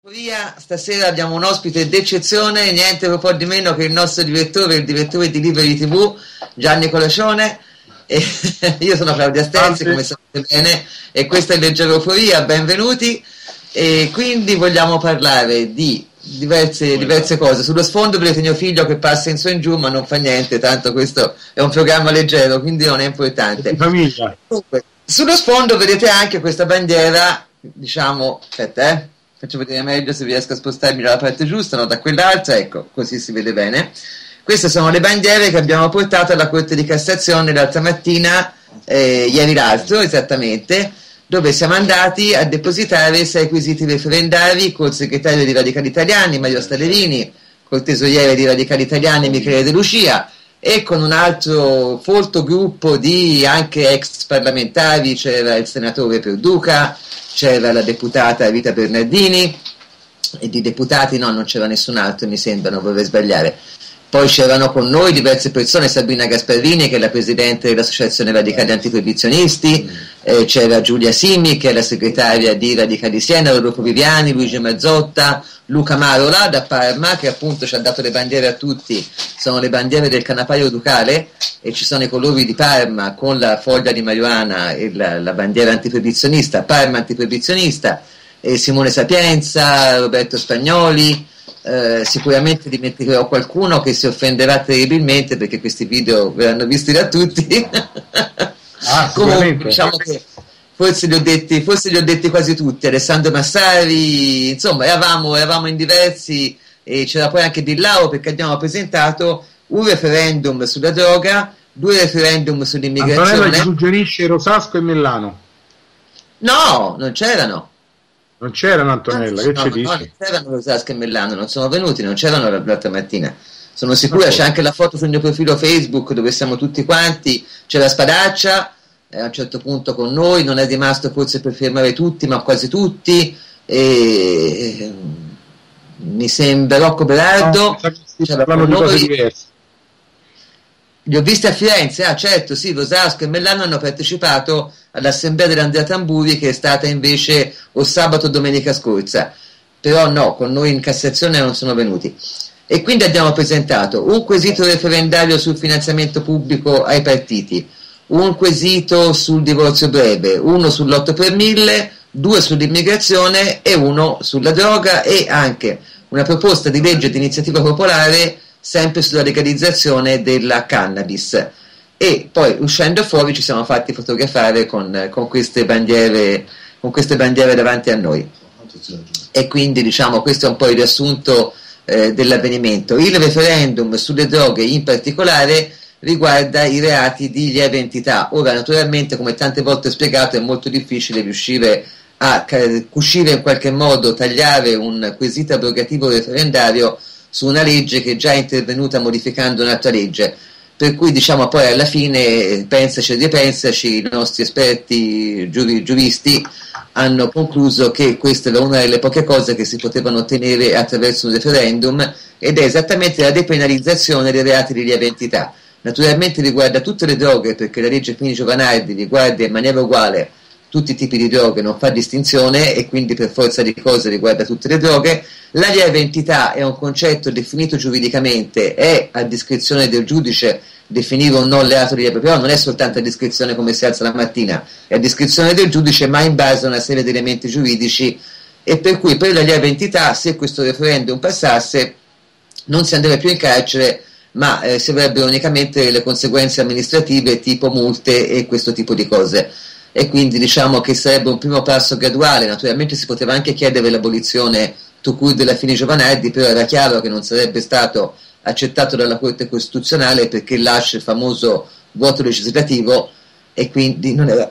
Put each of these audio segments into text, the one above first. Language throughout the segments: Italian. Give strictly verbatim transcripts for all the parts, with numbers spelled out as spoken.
Via, stasera abbiamo un ospite d'eccezione, niente un po' di meno che il nostro direttore, il direttore di Liberi tivù, Gianni Colacione, e io sono Claudia Stenzi, come sapete bene, e questa è Leggeroforia, benvenuti. E quindi vogliamo parlare di diverse, diverse cose. Sullo sfondo vedete mio figlio che passa in su e in giù, ma non fa niente, tanto questo è un programma leggero, quindi non è importante. Famiglia. Dunque, sullo sfondo vedete anche questa bandiera, diciamo, aspetta eh faccio vedere meglio se riesco a spostarmi dalla parte giusta, no, da quell'altra, ecco, così si vede bene. Queste sono le bandiere che abbiamo portato alla Corte di Cassazione l'altra mattina, eh, ieri l'altro esattamente, dove siamo andati a depositare sei quesiti referendari col segretario di Radicali Italiani, Mario Stalerini, col tesoriere di Radicali Italiani, Michele De Lucia, e con un altro folto gruppo di anche ex parlamentari. C'era il senatore Perduca, c'era la deputata Rita Bernardini, e di deputati no, non c'era nessun altro, mi sembra, non vorrei sbagliare. Poi c'erano con noi diverse persone, Sabrina Gasparrini che è la presidente dell'Associazione Radicali Antiproibizionisti, eh, c'era Giulia Simi che è la segretaria di Radicali Siena, Rodolfo Viviani, Luigi Mazzotta, Luca Marola da Parma, che appunto ci ha dato le bandiere a tutti, sono le bandiere del Canapaio Ducale, e ci sono i colori di Parma con la foglia di marijuana e la, la bandiera antiproibizionista, Parma antiproibizionista, e Simone Sapienza, Roberto Spagnoli. Eh, sicuramente dimenticherò qualcuno che si offenderà terribilmente perché questi video verranno visti da tutti. Ah, comunque diciamo che forse li ho detti, forse li ho detti quasi tutti. Alessandro Massari, insomma eravamo, eravamo in diversi, e c'era poi anche Dillao, perché abbiamo presentato un referendum sulla droga, due referendum sull'immigrazione. Antonella suggerisce Rosasco e Millano. No, non c'erano. Non c'erano, Antonella, che no, ci no, dici? no, non c'erano Rosasco e Millano, non sono venuti, non c'erano l'altra mattina. Sono sicura, Okay. C'è anche la foto sul mio profilo Facebook dove siamo tutti quanti, c'è la Spadaccia, eh, a un certo punto con noi, non è rimasto forse per firmare tutti, ma quasi tutti, e mi sembra Rocco Berardo, No, c'era parlano con di cose noi. diverse. Li ho visti a Firenze, ah certo, sì, Rosasco e Mellano hanno partecipato all'assemblea dell'Andrea Tamburi, che è stata invece o sabato o domenica scorsa, però no, con noi in Cassazione non sono venuti. E quindi abbiamo presentato un quesito referendario sul finanziamento pubblico ai partiti, un quesito sul divorzio breve, uno sull'otto per mille, due sull'immigrazione e uno sulla droga, e anche una proposta di legge di iniziativa popolare sempre sulla legalizzazione della cannabis. E poi uscendo fuori ci siamo fatti fotografare con, con queste bandiere con queste bandiere davanti a noi, e quindi diciamo questo è un po' il riassunto eh, dell'avvenimento. Il referendum sulle droghe in particolare riguarda i reati di lieve entità. Ora naturalmente, come tante volte ho spiegato, è molto difficile riuscire a cucire in qualche modo, tagliare un quesito abrogativo referendario su una legge che è già intervenuta modificando un'altra legge, per cui diciamo poi alla fine, pensaci e ripensaci, i nostri esperti giuri, giuristi hanno concluso che questa era una delle poche cose che si potevano ottenere attraverso un referendum, ed è esattamente la depenalizzazione dei reati di lieve entità. Naturalmente riguarda tutte le droghe, perché la legge Fini Giovanardi riguarda in maniera uguale tutti i tipi di droghe, non fa distinzione, e quindi per forza di cose riguarda tutte le droghe. La lieve entità è un concetto definito giuridicamente, è a discrezione del giudice definire o no il reato di lieve, però non è soltanto a discrezione come si alza la mattina, è a discrezione del giudice, ma in base a una serie di elementi giuridici, e per cui per la lieve entità, se questo referendum passasse, non si andrebbe più in carcere, ma eh, si avrebbero unicamente le conseguenze amministrative tipo multe e questo tipo di cose. E quindi diciamo che sarebbe un primo passo graduale. Naturalmente si poteva anche chiedere l'abolizione tout court della Fini Giovanardi, però era chiaro che non sarebbe stato accettato dalla Corte Costituzionale, perché lascia il famoso vuoto legislativo, e quindi non era,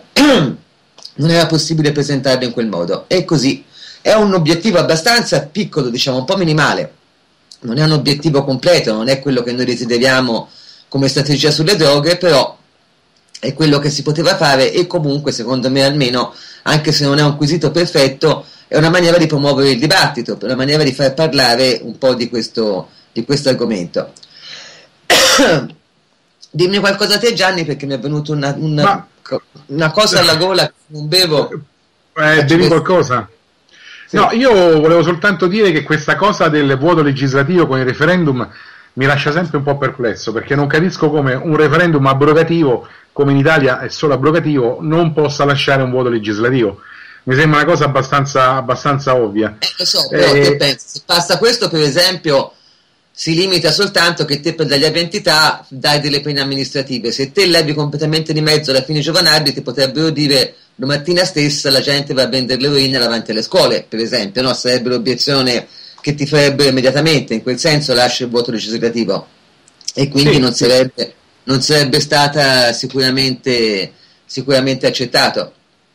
non era possibile presentarlo in quel modo. E così è un obiettivo abbastanza piccolo, diciamo un po' minimale, non è un obiettivo completo, non è quello che noi desideriamo come strategia sulle droghe, però è quello che si poteva fare, e comunque secondo me, almeno, anche se non è un quesito perfetto, è una maniera di promuovere il dibattito, una maniera di far parlare un po' di questo, di questo argomento. Dimmi qualcosa a te, Gianni, perché mi è venuta una, una, Ma... una cosa alla gola, non bevo. Eh, bevi qualcosa? Sì. No, io volevo soltanto dire che questa cosa del vuoto legislativo con il referendum mi lascia sempre un po' perplesso, perché non capisco come un referendum abrogativo, come in Italia è solo abrogativo, non possa lasciare un vuoto legislativo. Mi sembra una cosa abbastanza, abbastanza ovvia. Eh, lo so, però eh, te pensi, se passa questo, per esempio, si limita soltanto che te per delle aventità dai delle pene amministrative. Se te levi completamente di mezzo alla fine giovanabili, ti potrebbero dire domattina stessa la gente va a vendere l'eroina davanti alle scuole, per esempio, no? Sarebbe l'obiezione che ti farebbero immediatamente, in quel senso lascia il voto legislativo, e quindi sì, non, sarebbe, non sarebbe stata sicuramente, sicuramente accettato.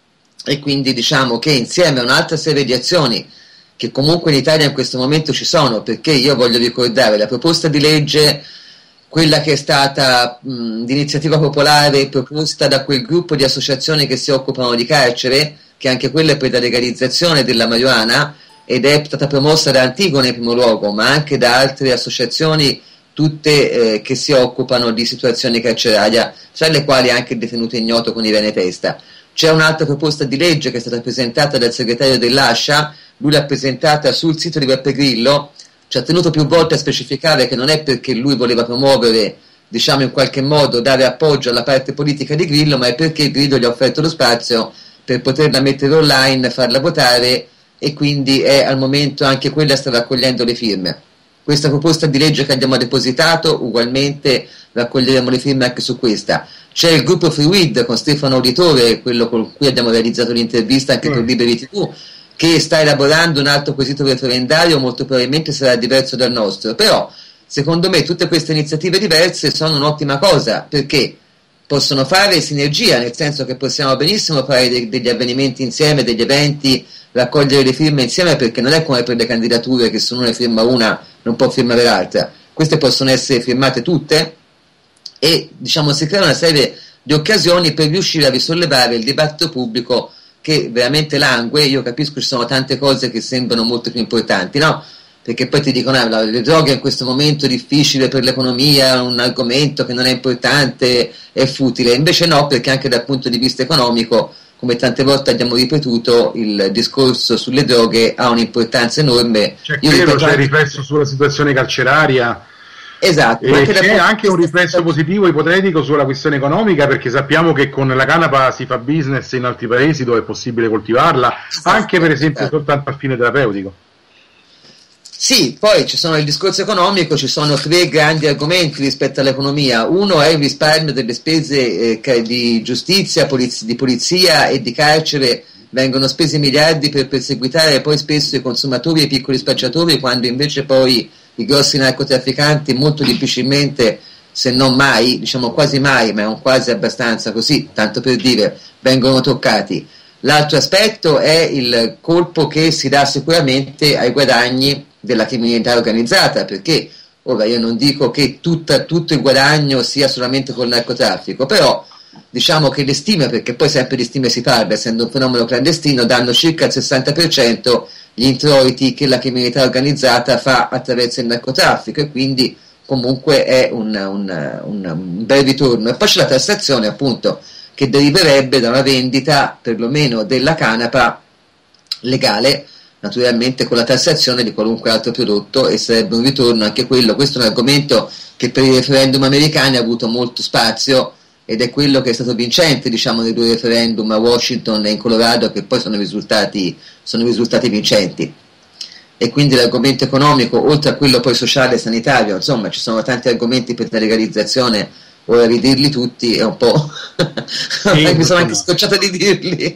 E quindi diciamo che insieme a un'altra serie di azioni che comunque in Italia in questo momento ci sono, perché io voglio ricordare la proposta di legge, quella che è stata mh, di iniziativa popolare proposta da quel gruppo di associazioni che si occupano di carcere, che anche quella è per la legalizzazione della marijuana, ed è stata promossa da Antigone in primo luogo, ma anche da altre associazioni, tutte eh, che si occupano di situazioni carcerarie, tra le quali anche il detenuto ignoto con Irene Testa. C'è un'altra proposta di legge che è stata presentata dal segretario dell'Ascia, lui l'ha presentata sul sito di Beppe Grillo, ci ha tenuto più volte a specificare che non è perché lui voleva promuovere, diciamo in qualche modo, dare appoggio alla parte politica di Grillo, ma è perché Grillo gli ha offerto lo spazio per poterla mettere online, farla votare, e quindi è al momento anche quella sta raccogliendo le firme. Questa proposta di legge che abbiamo depositato, ugualmente raccoglieremo le firme anche su questa. C'è il gruppo Freeweed con Stefano Auditore, quello con cui abbiamo realizzato l'intervista anche mm. per Liberi tivù, che sta elaborando un altro quesito referendario, molto probabilmente sarà diverso dal nostro, però secondo me tutte queste iniziative diverse sono un'ottima cosa, perché possono fare sinergia, nel senso che possiamo benissimo fare de- degli avvenimenti insieme, degli eventi, raccogliere le firme insieme, perché non è come per le candidature che se uno ne firma una non può firmare l'altra, queste possono essere firmate tutte, e diciamo si crea una serie di occasioni per riuscire a risollevare il dibattito pubblico che veramente langue. Io capisco ci sono tante cose che sembrano molto più importanti, no? Perché poi ti dicono ah, le droghe in questo momento è difficile per l'economia, è un argomento che non è importante, è futile, invece no, perché anche dal punto di vista economico, come tante volte abbiamo ripetuto, il discorso sulle droghe ha un'importanza enorme. C'è, credo, c'è il riflesso sulla situazione carceraria. Esatto, e anche c'è anche un riflesso positivo ipotetico sulla questione economica, perché sappiamo che con la canapa si fa business in altri paesi dove è possibile coltivarla, esatto, anche per esempio esatto. soltanto a fine terapeutico. Sì, poi ci sono il discorso economico, ci sono tre grandi argomenti rispetto all'economia. Uno è il risparmio delle spese eh, di giustizia, poliz- di polizia e di carcere. Vengono spesi miliardi per perseguitare poi spesso i consumatori e i piccoli spacciatori, quando invece poi i grossi narcotrafficanti molto difficilmente, se non mai, diciamo quasi mai, ma è un quasi abbastanza così, tanto per dire, vengono toccati. L'altro aspetto è il colpo che si dà sicuramente ai guadagni della criminalità organizzata, perché ora io non dico che tutta, tutto il guadagno sia solamente col narcotraffico, però diciamo che le stime, perché poi sempre di stime si parla, essendo un fenomeno clandestino, danno circa il sessanta per cento gli introiti che la criminalità organizzata fa attraverso il narcotraffico, e quindi comunque è un, un, un, un bel ritorno. E poi c'è la tassazione, appunto, che deriverebbe da una vendita perlomeno della canapa legale, naturalmente con la tassazione di qualunque altro prodotto, e sarebbe un ritorno anche quello. Questo è un argomento che per i referendum americani ha avuto molto spazio, ed è quello che è stato vincente, diciamo, nei due referendum a Washington e in Colorado, che poi sono risultati, sono risultati vincenti. E quindi l'argomento economico, oltre a quello poi sociale e sanitario, insomma ci sono tanti argomenti per la legalizzazione, ora ridirli tutti è un po' sì, mi sono anche scocciata di dirli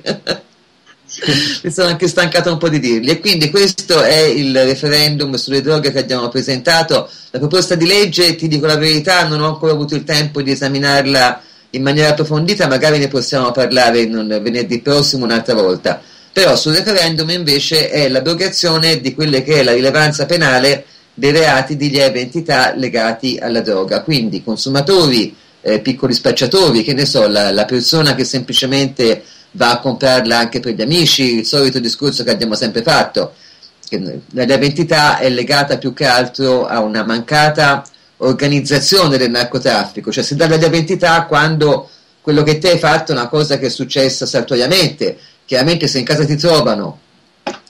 mi sono anche stancato un po' di dirli. E quindi questo è il referendum sulle droghe che abbiamo presentato. La proposta di legge, ti dico la verità, non ho ancora avuto il tempo di esaminarla in maniera approfondita, magari ne possiamo parlare in venerdì prossimo un'altra volta. Però sul referendum invece è l'abrogazione di quelle che è la rilevanza penale dei reati di lieve entità legati alla droga, quindi consumatori, eh, piccoli spacciatori, che ne so, la, la persona che semplicemente va a comprarla anche per gli amici, il solito discorso che abbiamo sempre fatto, che la lieve entità è legata più che altro a una mancata organizzazione del narcotraffico, cioè si dà la lieve entità quando quello che te hai fatto è una cosa che è successa saltuariamente. Chiaramente se in casa ti trovano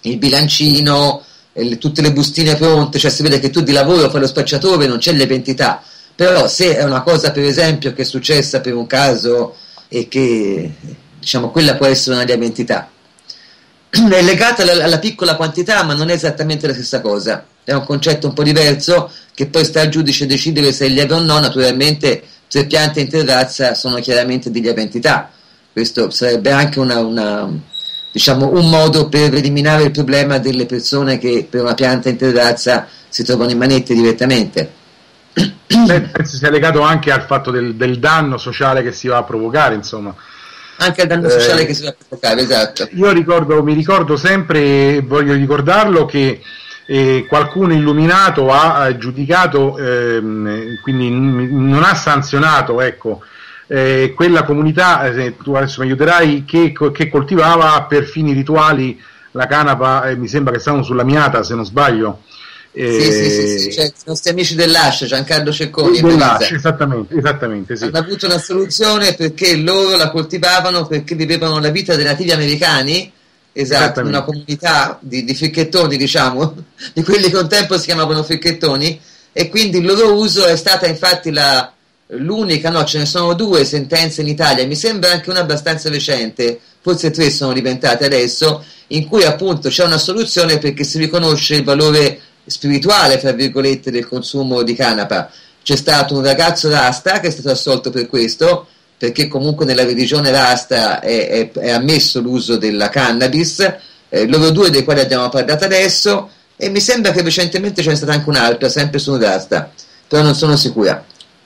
il bilancino, le, tutte le bustine pronte, cioè si vede che tu di lavoro fai lo spacciatore, non c'è lieve entità. Però se è una cosa, per esempio, che è successa per un caso e che, diciamo, quella può essere una lieve entità, è legata alla, alla piccola quantità, ma non è esattamente la stessa cosa, è un concetto un po' diverso, che poi sta al giudice decidere se è lieve o no. Naturalmente tre piante in terrazza sono chiaramente di lieve entità. Questo sarebbe anche una, una, diciamo, un modo per eliminare il problema delle persone che per una pianta in terrazza si trovano in manette direttamente. Beh, penso sia legato anche al fatto del, del danno sociale che si va a provocare, insomma. Anche al danno sociale eh, che si va a provocare, esatto. Io ricordo, mi ricordo sempre, voglio ricordarlo, che eh, qualcuno illuminato ha giudicato, ehm, quindi non ha sanzionato, ecco, eh, quella comunità, eh, tu adesso mi aiuterai, che, che coltivava per fini rituali la canapa, eh, mi sembra che stavano sulla Miata, se non sbaglio. Eh, sì, sì, sì, sì, cioè, i nostri amici dell'Ascia, Giancarlo Cecconi, dell'Ascia, esattamente, esattamente, sì. Hanno avuto una soluzione perché loro la coltivavano perché vivevano la vita dei nativi americani, esatto, una comunità di, di fricchettoni, diciamo, di quelli che un tempo si chiamavano fricchettoni, e quindi il loro uso è stata infatti la, l'unica, no, ce ne sono due sentenze in Italia, mi sembra anche una abbastanza recente, forse tre sono diventate adesso, in cui appunto c'è una soluzione perché si riconosce il valore spirituale, fra virgolette, del consumo di canapa. C'è stato un ragazzo rasta che è stato assolto per questo, perché comunque nella religione rasta è, è, è ammesso l'uso della cannabis, eh, loro due dei quali abbiamo parlato adesso, e mi sembra che recentemente c'è stata anche un'altra, sempre su un rasta, però non sono sicura.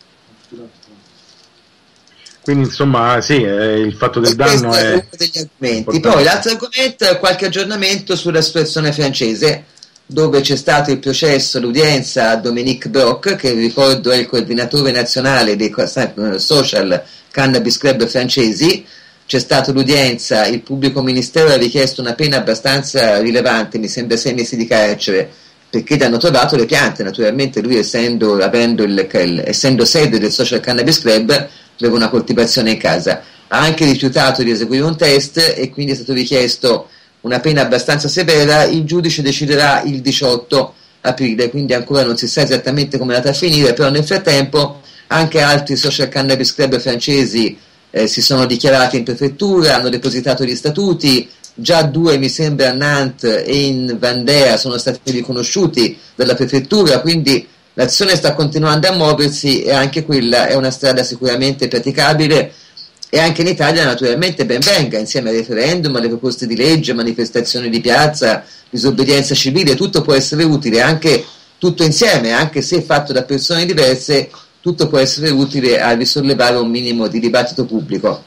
Quindi insomma sì, eh, il fatto del questo danno è è uno degli argomenti. Poi l'altro argomento è qualche aggiornamento sulla situazione francese, dove c'è stato il processo, l'udienza a Dominique Brock, che ricordo è il coordinatore nazionale dei social cannabis club francesi. C'è stata l'udienza, il pubblico ministero ha richiesto una pena abbastanza rilevante, mi sembra sei mesi di carcere, perché gli hanno trovato le piante. Naturalmente lui, essendo, avendo il, il, essendo sede del social cannabis club, aveva una coltivazione in casa. Ha anche rifiutato di eseguire un test e quindi è stato richiesto una pena abbastanza severa. Il giudice deciderà il diciotto aprile, quindi ancora non si sa esattamente come è andata a finire, però nel frattempo anche altri social cannabis club francesi eh, si sono dichiarati in prefettura, hanno depositato gli statuti, già due mi sembra a Nantes e in Vendée sono stati riconosciuti dalla prefettura, quindi l'azione sta continuando a muoversi e anche quella è una strada sicuramente praticabile. E anche in Italia naturalmente ben venga, insieme al referendum, alle proposte di legge, manifestazioni di piazza, disobbedienza civile, tutto può essere utile, anche tutto insieme, anche se fatto da persone diverse, tutto può essere utile a risollevare un minimo di dibattito pubblico.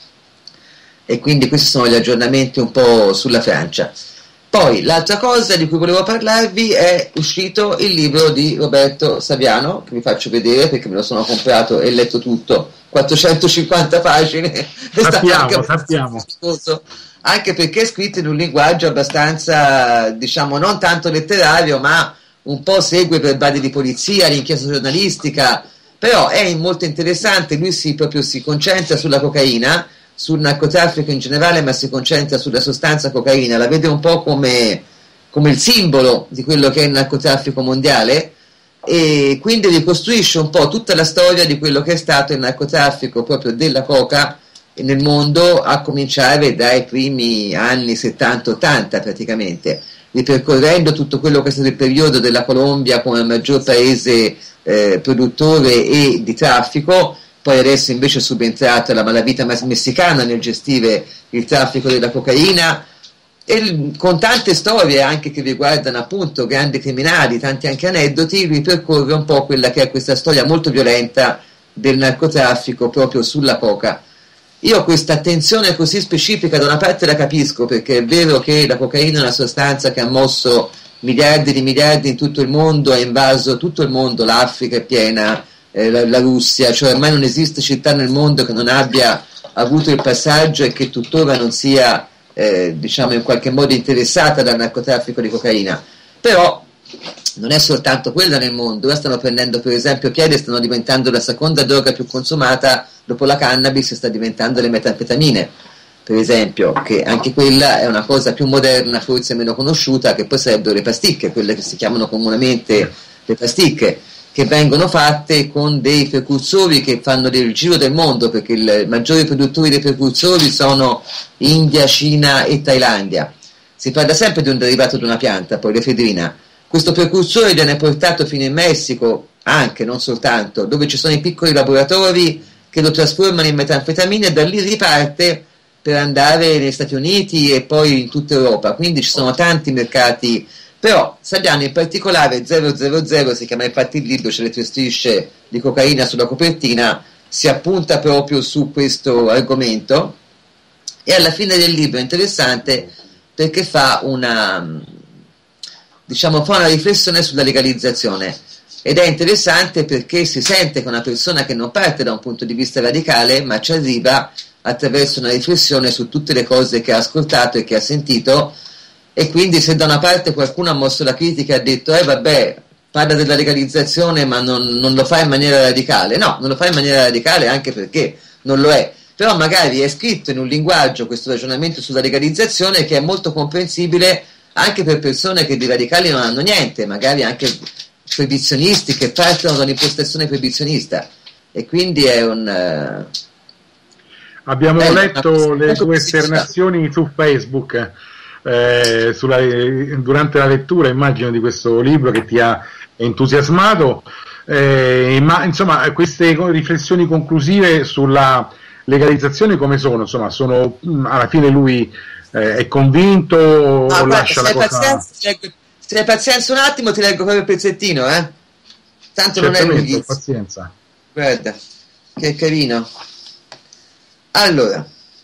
E quindi questi sono gli aggiornamenti un po' sulla Francia. Poi l'altra cosa di cui volevo parlarvi è uscito il libro di Roberto Saviano, che vi faccio vedere perché me lo sono comprato e letto tutto, quattrocentocinquanta pagine, sappiamo, sappiamo. Anche perché è scritto in un linguaggio abbastanza, diciamo, non tanto letterario, ma un po' segue verbali di polizia, l'inchiesta giornalistica, però è molto interessante. Lui si, proprio si concentra sulla cocaina, sul narcotraffico in generale, ma si concentra sulla sostanza cocaina, la vede un po' come, come il simbolo di quello che è il narcotraffico mondiale, e quindi ricostruisce un po' tutta la storia di quello che è stato il narcotraffico proprio della coca nel mondo, a cominciare dai primi anni settanta ottanta praticamente, ripercorrendo tutto quello che è stato il periodo della Colombia come maggior paese eh, produttore e di traffico. Poi adesso invece è subentrata la malavita messicana nel gestire il traffico della cocaina, e con tante storie anche che riguardano appunto grandi criminali, tanti anche aneddoti, ripercorre un po' quella che è questa storia molto violenta del narcotraffico proprio sulla coca. Io questa attenzione così specifica da una parte la capisco, perché è vero che la cocaina è una sostanza che ha mosso miliardi di miliardi in tutto il mondo, ha invaso tutto il mondo, l'Africa è piena, La, la Russia, cioè ormai non esiste città nel mondo che non abbia avuto il passaggio e che tuttora non sia eh, diciamo in qualche modo interessata dal narcotraffico di cocaina. Però non è soltanto quella nel mondo, ora stanno prendendo per esempio piede, stanno diventando la seconda droga più consumata dopo la cannabis, sta diventando le metanfetamine. per esempio, che anche quella è una cosa più moderna, forse meno conosciuta, che poi sarebbero le pasticche, quelle che si chiamano comunemente le pasticche, che vengono fatte con dei precursori che fanno il giro del mondo, perché i maggiori produttori dei precursori sono India, Cina e Thailandia. Si parla sempre di un derivato di una pianta, poi l'efedrina. Questo precursore viene portato fino in Messico, anche, non soltanto, dove ci sono i piccoli laboratori che lo trasformano in metanfetamina e da lì riparte per andare negli Stati Uniti e poi in tutta Europa. Quindi ci sono tanti mercati, però Saviano in particolare zero zero zero, si chiama infatti il libro, c'è le tre strisce di cocaina sulla copertina, si appunta proprio su questo argomento, e alla fine del libro è interessante perché fa una, diciamo, fa una riflessione sulla legalizzazione, ed è interessante perché si sente che una persona che non parte da un punto di vista radicale, ma ci arriva attraverso una riflessione su tutte le cose che ha ascoltato e che ha sentito. E quindi se da una parte qualcuno ha mosso la critica e ha detto eh vabbè, parla della legalizzazione ma non, non lo fa in maniera radicale, no, non lo fa in maniera radicale anche perché non lo è, però magari è scritto in un linguaggio questo ragionamento sulla legalizzazione che è molto comprensibile anche per persone che di radicali non hanno niente, magari anche proibizionisti che partono da un'impostazione proibizionista, e quindi è un... Uh... Abbiamo eh, letto le tue esternazioni su Facebook eh, sulla, durante la lettura, immagino, di questo libro che ti ha entusiasmato, eh, ma insomma queste riflessioni conclusive sulla legalizzazione come sono? Insomma, sono alla fine lui eh, è convinto o no, lascia guarda, la cosa... Pazienza, se hai pazienza un attimo ti leggo proprio il pezzettino, eh? Tanto non è lunghissimo. Pazienza. Guarda, che carino. Allora,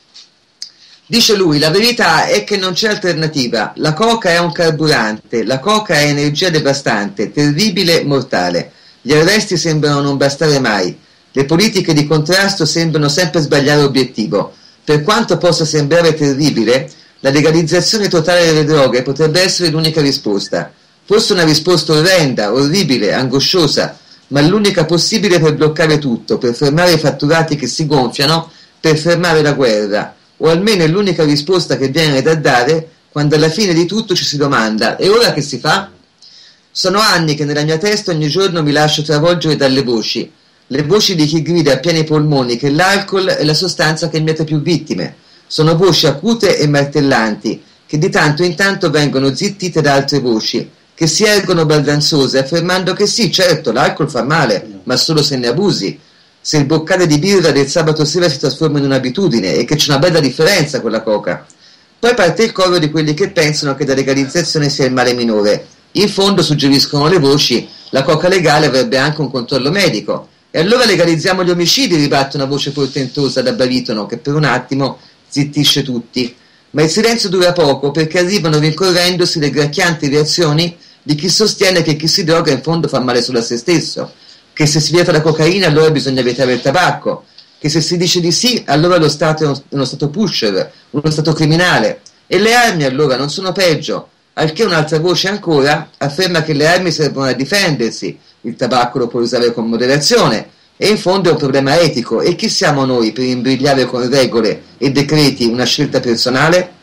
dice lui, la verità è che non c'è alternativa, la coca è un carburante, la coca è energia devastante, terribile, mortale, gli arresti sembrano non bastare mai, le politiche di contrasto sembrano sempre sbagliare obiettivo, per quanto possa sembrare terribile, la legalizzazione totale delle droghe potrebbe essere l'unica risposta, forse una risposta orrenda, orribile, angosciosa, ma l'unica possibile per bloccare tutto, per fermare i fatturati che si gonfiano, per fermare la guerra, o almeno è l'unica risposta che viene da dare quando alla fine di tutto ci si domanda e ora che si fa? Sono anni che nella mia testa ogni giorno mi lascio travolgere dalle voci, le voci di chi grida a pieni polmoni che l'alcol è la sostanza che miete più vittime, sono voci acute e martellanti che di tanto in tanto vengono zittite da altre voci che si ergono baldanzose affermando che sì, certo, l'alcol fa male, ma solo se ne abusi, se il boccale di birra del sabato sera si trasforma in un'abitudine e che c'è una bella differenza con la coca. Poi parte il coro di quelli che pensano che la legalizzazione sia il male minore. In fondo, suggeriscono le voci, la coca legale avrebbe anche un controllo medico. E allora legalizziamo gli omicidi, ribatte una voce portentosa da baritono che per un attimo zittisce tutti. Ma il silenzio dura poco perché arrivano rincorrendosi le gracchianti reazioni di chi sostiene che chi si droga in fondo fa male solo a se stesso, che se si vieta la cocaina allora bisogna vietare il tabacco, che se si dice di sì allora lo Stato è uno, uno Stato pusher, uno Stato criminale, e le armi allora non sono peggio, al che un'altra voce ancora afferma che le armi servono a difendersi, il tabacco lo puoi usare con moderazione, e in fondo è un problema etico, e chi siamo noi per imbrigliare con regole e decreti una scelta personale?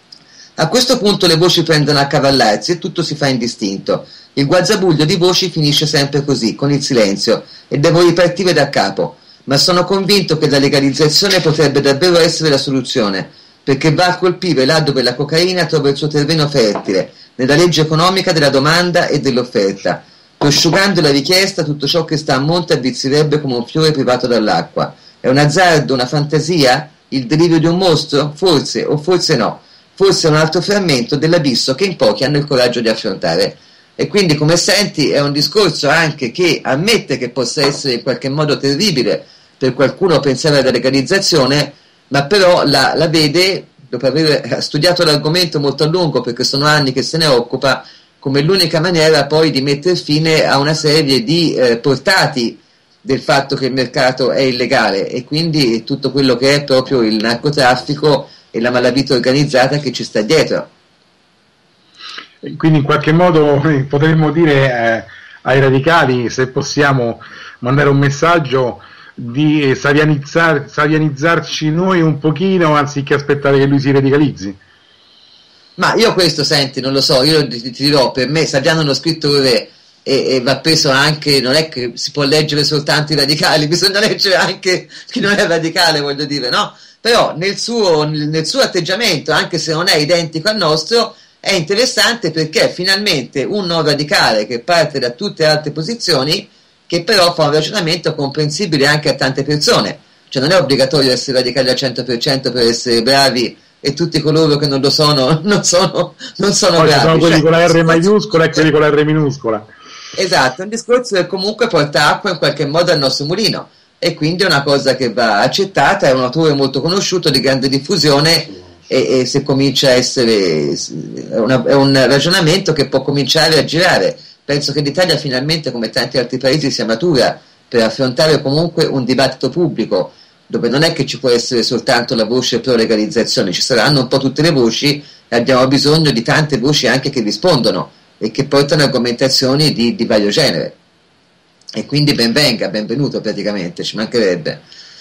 A questo punto le voci prendono a cavallarsi e tutto si fa indistinto. Il guazzabuglio di voci finisce sempre così, con il silenzio, e devo ripartire da capo, ma sono convinto che la legalizzazione potrebbe davvero essere la soluzione, perché va a colpire là dove la cocaina trova il suo terreno fertile, nella legge economica della domanda e dell'offerta. Prosciugando la richiesta, tutto ciò che sta a monte avvizzirebbe come un fiore privato dall'acqua. È un azzardo, una fantasia? Il delirio di un mostro? Forse, o forse no. Forse è un altro frammento dell'abisso che in pochi hanno il coraggio di affrontare. E quindi, come senti, è un discorso anche che ammette che possa essere in qualche modo terribile per qualcuno pensare alla legalizzazione, ma però la, la vede, dopo aver studiato l'argomento molto a lungo, perché sono anni che se ne occupa, come l'unica maniera poi di mettere fine a una serie di eh, portati del fatto che il mercato è illegale, e quindi tutto quello che è proprio il narcotraffico e la malavita organizzata che ci sta dietro. Quindi in qualche modo potremmo dire eh, ai radicali, se possiamo mandare un messaggio, di eh, savianizzar, savianizzarci noi un pochino anziché aspettare che lui si radicalizzi? Ma io questo, senti, non lo so, io ti, ti dirò, per me Saviano è uno scrittore e, e va preso anche, non è che si può leggere soltanto i radicali, bisogna leggere anche chi non è radicale, voglio dire, no? Però nel suo, nel suo atteggiamento, anche se non è identico al nostro, è interessante perché finalmente un non radicale che parte da tutte le altre posizioni, che però fa un ragionamento comprensibile anche a tante persone, cioè non è obbligatorio essere radicali al cento per cento per essere bravi, e tutti coloro che non lo sono non sono, non sono Poi bravi. Ci sono quelli cioè, con la R maiuscola e quelli con la R minuscola. Esatto, è un discorso che comunque porta acqua in qualche modo al nostro mulino, e quindi è una cosa che va accettata, è un autore molto conosciuto, di grande diffusione, e, e se comincia a essere è, una, è un ragionamento che può cominciare a girare. Penso che l'Italia finalmente, come tanti altri paesi, sia matura per affrontare comunque un dibattito pubblico, dove non è che ci può essere soltanto la voce pro legalizzazione, ci saranno un po' tutte le voci, e abbiamo bisogno di tante voci anche che rispondono e che portano argomentazioni di, di vario genere, e quindi ben venga, benvenuto praticamente, ci mancherebbe.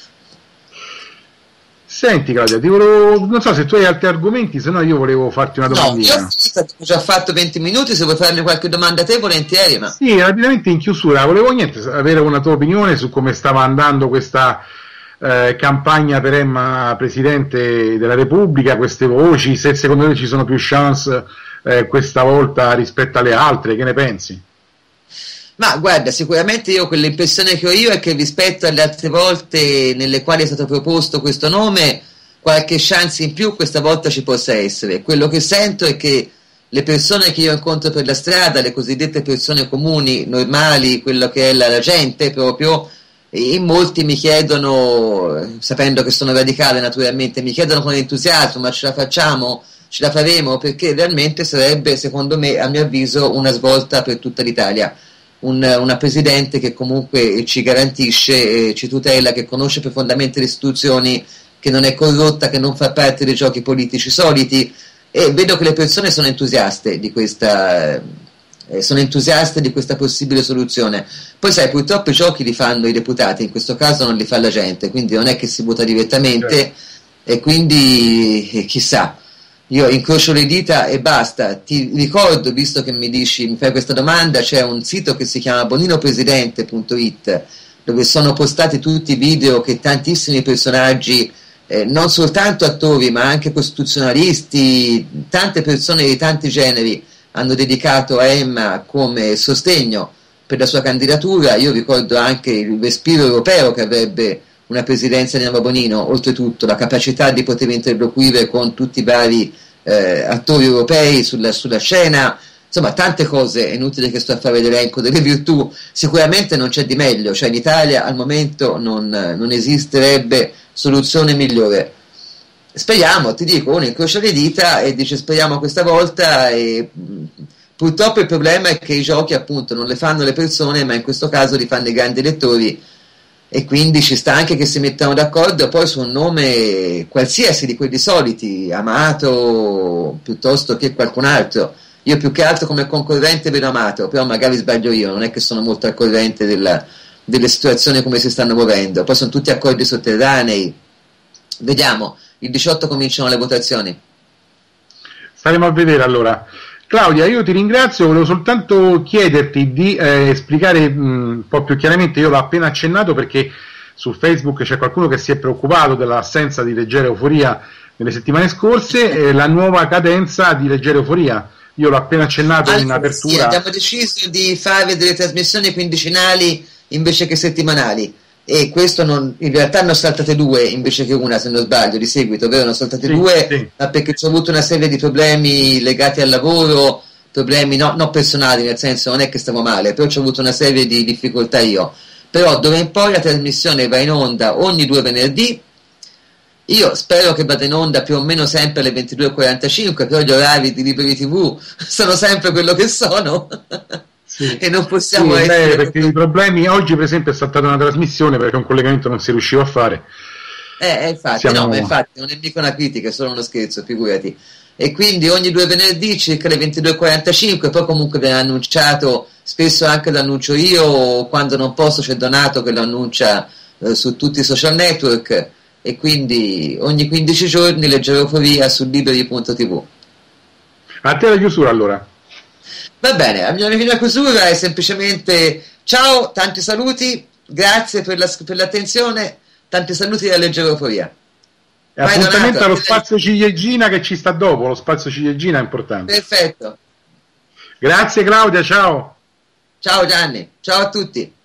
Senti Claudia, ti volevo, non so se tu hai altri argomenti, se no io volevo farti una domandina. No, io ho già fatto venti minuti, se vuoi farmi qualche domanda a te volentieri. Ma... Sì, rapidamente in chiusura, volevo niente, avere una tua opinione su come stava andando questa eh, campagna per Emma Presidente della Repubblica, queste voci, se secondo te ci sono più chance eh, questa volta rispetto alle altre, che ne pensi? Ma guarda, sicuramente io quell'impressione che ho io è che rispetto alle altre volte nelle quali è stato proposto questo nome, qualche chance in più questa volta ci possa essere. Quello che sento è che le persone che io incontro per la strada, le cosiddette persone comuni, normali, quello che è la, la gente proprio, in molti mi chiedono, sapendo che sono radicale naturalmente, mi chiedono con entusiasmo: ma ce la facciamo? Ce la faremo? Perché realmente sarebbe, secondo me, a mio avviso, una svolta per tutta l'Italia. Un, una Presidente che comunque ci garantisce, eh, ci tutela, che conosce profondamente le istituzioni, che non è corrotta, che non fa parte dei giochi politici soliti, e vedo che le persone sono entusiaste di questa eh, sono entusiaste di questa possibile soluzione. Poi sai, purtroppo i giochi li fanno i deputati, in questo caso non li fa la gente, quindi non è che si vota direttamente, certo. E quindi eh, chissà. Io incrocio le dita e basta. Ti ricordo, visto che mi dici, mi fai questa domanda, c'è un sito che si chiama boninopresidente punto it, dove sono postati tutti i video che tantissimi personaggi, eh, non soltanto attori ma anche costituzionalisti, tante persone di tanti generi hanno dedicato a Emma come sostegno per la sua candidatura. Io ricordo anche il respiro europeo che avrebbe una presidenza di Emma Bonino, oltretutto la capacità di poter interloquire con tutti i vari eh, attori europei sulla, sulla scena, insomma tante cose. È inutile che sto a fare l'elenco delle virtù, sicuramente non c'è di meglio, cioè in Italia al momento non, non esisterebbe soluzione migliore. Speriamo, ti dico, uno incrocia le dita e dice speriamo questa volta, e purtroppo il problema è che i giochi appunto non le fanno le persone, ma in questo caso li fanno i grandi elettori, e quindi ci sta anche che si mettano d'accordo poi su un nome qualsiasi di quelli soliti, Amato piuttosto che qualcun altro. Io più che altro come concorrente vedo Amato, però magari sbaglio io, non è che sono molto al corrente della, delle situazioni come si stanno muovendo. Poi sono tutti accordi sotterranei. Vediamo, il diciotto cominciano le votazioni. Staremo a vedere allora. Claudia, io ti ringrazio, volevo soltanto chiederti di eh, spiegare mh, un po' più chiaramente, io l'ho appena accennato perché su Facebook c'è qualcuno che si è preoccupato dell'assenza di Leggera Euforia nelle settimane scorse, eh, la nuova cadenza di Leggera Euforia. Io l'ho appena accennato allora, in apertura. Sì, abbiamo deciso di fare delle trasmissioni quindicinali invece che settimanali, e questo non, in realtà ne ho saltate due invece che una, se non sbaglio, di seguito, vero? Ne ho saltate sì, due, sì. Ma perché ho avuto una serie di problemi legati al lavoro, problemi no, no personali, nel senso non è che stavo male, però ho avuto una serie di difficoltà io. Però d'ora in poi la trasmissione va in onda ogni due venerdì. Io spero che vada in onda più o meno sempre alle ventidue e quarantacinque, però gli orari di Liberi tivù sono sempre quello che sono. Sì. E non possiamo sì, essere beh, perché i problemi oggi per esempio è saltata una trasmissione perché un collegamento non si riusciva a fare, eh, infatti, Siamo... no, ma infatti non è mica una critica, è solo uno scherzo, figurati. E quindi ogni due venerdì circa le ventidue e quarantacinque, poi comunque viene annunciato, spesso anche lo annuncio io, o quando non posso c'è Donato che lo annuncia eh, su tutti i social network, e quindi ogni quindici giorni Leggeroforia su liberi punto tv. A te la chiusura allora. Va bene, la mia, la mia chiusura è semplicemente ciao, tanti saluti, grazie per, la, per l'attenzione, tanti saluti da Leggeroforia. E appuntamento allo spazio ciliegina che ci sta dopo, lo spazio ciliegina è importante. Perfetto. Grazie Claudia, ciao. Ciao Gianni, ciao a tutti.